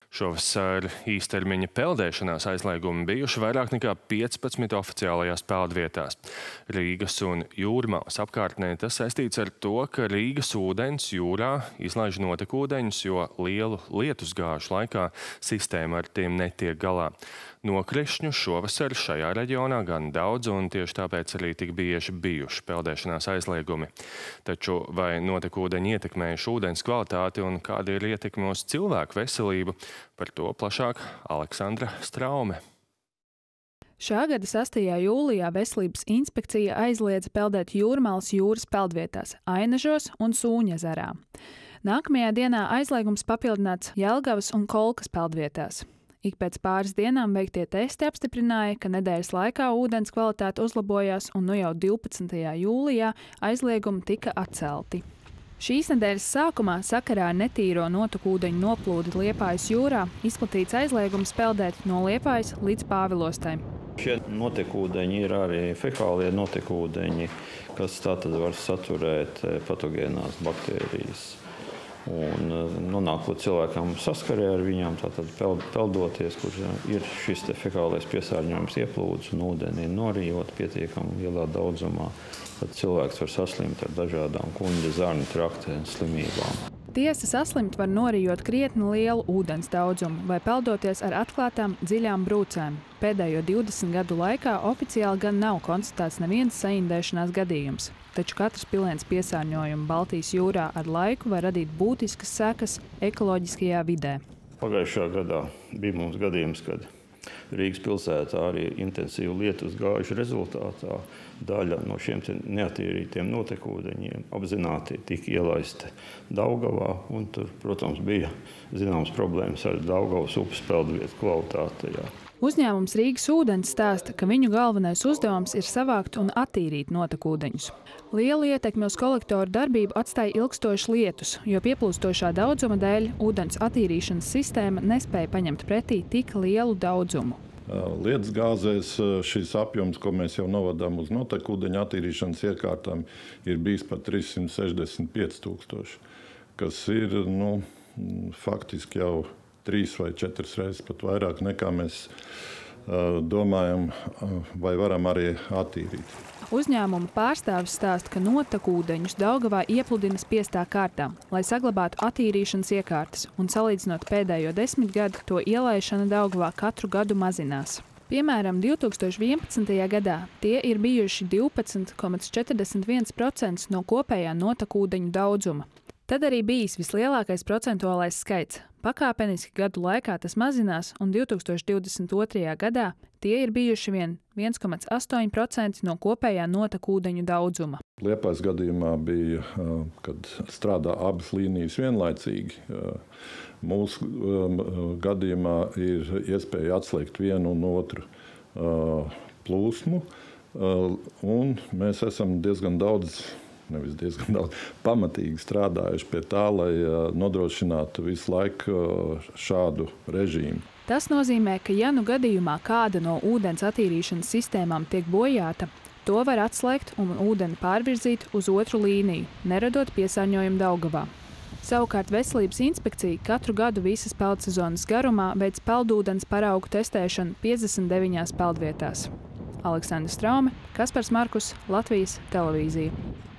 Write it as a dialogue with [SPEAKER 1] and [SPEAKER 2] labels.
[SPEAKER 1] Šovasar īstermiņa peldēšanās aizliegumi bijuši vairāk nekā 15 oficiālajās peldvietās. Rīgas un Jūrmalas apkārtnē tas saistīts ar to, ka Rīgas ūdens jūrā izlaiž notekūdeņus, jo lielu lietusgāžu laikā sistēma ar tiem netiek galā. Nokrišņu šovasar šajā reģionā gan daudz, un tieši tāpēc arī tik bieži bijuši peldēšanās aizliegumi. Taču vai notekūdeņi ietekmējuši ūdens kvalitāti un kāda ir ietekme uz cilvēku veselību? Par to plašāk Aleksandra Straume.
[SPEAKER 2] Šā gada 6. jūlijā Veselības inspekcija aizliedza peldēt Jūrmalas jūras peldvietās Ainažos un Sūņezerā. Nākamajā dienā aizliegums papildināts Jelgavas un Kolkas peldvietās. Ik pēc pāris dienām veiktie testi apstiprināja, ka nedēļas laikā ūdens kvalitāte uzlabojās un nu jau 12. jūlijā aizliegumi tika atcelti. Šīs nedēļas sākumā sakarā ar netīro notekūdeņu noplūdi Liepājas jūrā izplatīts aizliegums peldēt no Liepājas līdz Pāvilostai.
[SPEAKER 3] Šie notekūdeņi ir arī fekālie notekūdeņi, kas tātad var saturēt patogēnās baktērijas. Un nonākot cilvēkam saskarē ar viņām, tātad peldoties, kur ir šis fekālais piesārņojums ieplūdis un ūdeni norijot pietiekami lielā daudzumā, tad cilvēks var saslimt ar dažādām kuņģa zarnu trakta slimībām.
[SPEAKER 2] Tiesa, saslimt var norijot krietni lielu ūdens daudzumu vai peldoties ar atklātām dziļām brūcēm. Pēdējo 20 gadu laikā oficiāli gan nav konstatēts neviens saindēšanās gadījums. Taču katrs piliens piesārņojuma Baltijas jūrā ar laiku var radīt būtiskas sekas ekoloģiskajā vidē.
[SPEAKER 3] Pagājušā gadā bija mums gadījums, kad Rīgas pilsētā arī intensīvu lietusgāžu rezultātā daļa no šiem neatīrītiem notekūdeņiem apzināti tika ielaista Daugavā. Un tur, protams, bija zināmas problēmas ar Daugavas upes peldvietu kvalitāti.
[SPEAKER 2] Uzņēmums Rīgas ūdens stāsta, ka viņu galvenais uzdevums ir savākt un attīrīt notekūdeņus. Lielu ietekmi uz kolektoru darbību atstāja ilgstošs lietus, jo pieplūstošā daudzuma dēļ ūdens attīrīšanas sistēma nespēja paņemt pretī tik lielu daudzumu.
[SPEAKER 4] Lietusgāzēs šis apjoms, ko mēs jau novadām uz notekūdeņu attīrīšanas iekārtām, ir bijis pat 365 000, kas ir faktiski jau 3 vai 4 reizes pat vairāk nekā mēs domājam vai varam arī attīrīt.
[SPEAKER 2] Uzņēmuma pārstāvis stāsta, ka notekūdeņus Daugavā iepludina spiestā kārtā, lai saglabātu attīrīšanas iekārtas, un salīdzinot pēdējo 10 gadu, to ielaišana Daugavā katru gadu mazinās. Piemēram, 2011. gadā tie ir bijuši 12,41% no kopējā notekūdeņu daudzuma. Tad arī bijis vislielākais procentuālais skaits. Pakāpeniski gadu laikā tas mazinās, un 2022. gadā tie ir bijuši vien 1,8% no kopējā notekūdeņu daudzuma.
[SPEAKER 4] Liepājas gadījumā bija, kad strādā abas līnijas vienlaicīgi. Mūsu gadījumā ir iespēja atslēgt vienu un otru plūsmu, un mēs esam diezgan daudz pamatīgi strādājuši pie tā, lai nodrošinātu visu laiku šādu režīmu.
[SPEAKER 2] Tas nozīmē, ka ja nu gadījumā kāda no ūdens attīrīšanas sistēmām tiek bojāta, to var atslēgt un ūdeni pārvirzīt uz otru līniju, neradot piesārņojumu Daugavā. Savukārt Veselības inspekcija katru gadu visas peldsezonas garumā veic peldūdens paraugu testēšanu 59 peldvietās. Aleksandra Straume, Kaspars Markus, Latvijas televīzija.